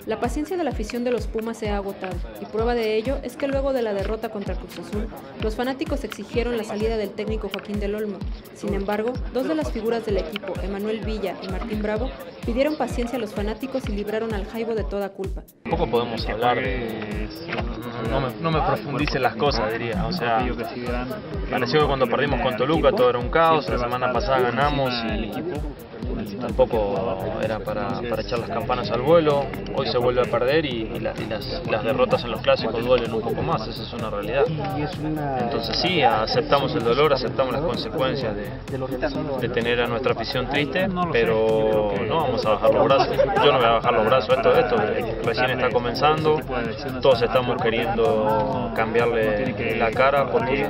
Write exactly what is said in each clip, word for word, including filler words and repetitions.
La paciencia de la afición de los Pumas se ha agotado, y prueba de ello es que luego de la derrota contra Cruz Azul, los fanáticos exigieron la salida del técnico Joaquín del Olmo. Sin embargo, dos de las figuras del equipo, Emanuel Villa y Martín Bravo, pidieron paciencia a los fanáticos y libraron al Jaibo de toda culpa. Poco podemos hablar de... No me, no me profundice las cosas, diría. O sea, pareció que cuando perdimos con Toluca todo era un caos, la semana pasada ganamos y tampoco era para, para echar las campanas al vuelo. Hoy se vuelve a perder y, y, la, y las, las derrotas en los clásicos duelen un poco más, esa es una realidad. Entonces sí, aceptamos el dolor, aceptamos las consecuencias de, de tener a nuestra afición triste, pero no vamos a bajar los brazos. Yo no voy a bajar los brazos, esto, esto recién está comenzando, todos estamos queriendo cambiarle la cara porque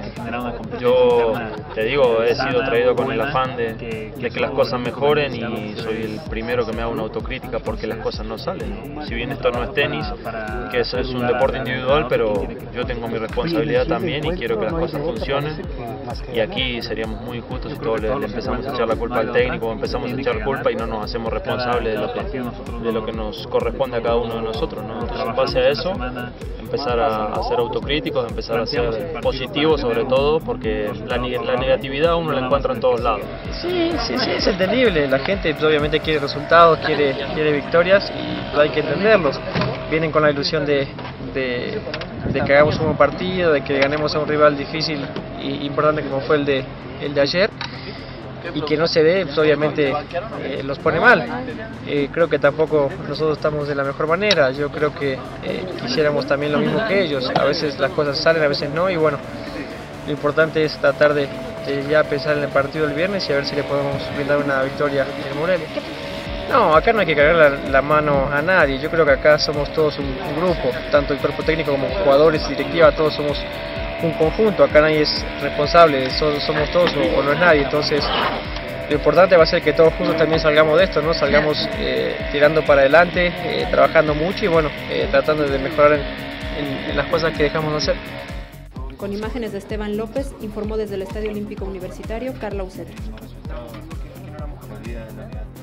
yo, te digo, he sido traído con el afán de, de que las cosas mejoren y soy el primero que me hago una autocrítica porque las cosas no salen, ¿no? Si bien esto no es tenis, que eso es un deporte individual, pero yo tengo mi responsabilidad también y quiero que las cosas funcionen, y aquí seríamos muy injustos si todos le, le empezamos a echar la culpa al técnico o empezamos a echar culpa y no nos hacemos responsables de lo que, de lo que nos corresponde a cada uno de nosotros, ¿no? Entonces, en base a eso, empezar a, a ser autocríticos, empezar a ser positivos sobre todo, porque la, la negatividad uno la encuentra en todos lados. Sí, sí, sí, es entendible. La gente pues, obviamente quiere resultados, quiere, quiere victorias y pues, hay que entenderlos. Vienen con la ilusión de, de, de que hagamos un buen partido, de que ganemos a un rival difícil e importante como fue el de, el de ayer, y que no se dé, pues obviamente eh, los pone mal. Eh, creo que tampoco nosotros estamos de la mejor manera. Yo creo que eh, quisiéramos también lo mismo que ellos. A veces las cosas salen, a veces no, y bueno, lo importante es tratar de, de ya pensar en el partido del viernes y a ver si le podemos brindar una victoria en Morelia. No, acá no hay que cargar la, la mano a nadie. Yo creo que acá somos todos un, un grupo, tanto el cuerpo técnico como jugadores y directiva, todos somos un conjunto. Acá nadie es responsable, somos todos o, o no es nadie. Entonces lo importante va a ser que todos juntos también salgamos de esto, ¿no? Salgamos eh, tirando para adelante, eh, trabajando mucho y bueno, eh, tratando de mejorar en, en, en las cosas que dejamos de hacer. Con imágenes de Esteban López, informó desde el Estadio Olímpico Universitario Carla Uceta.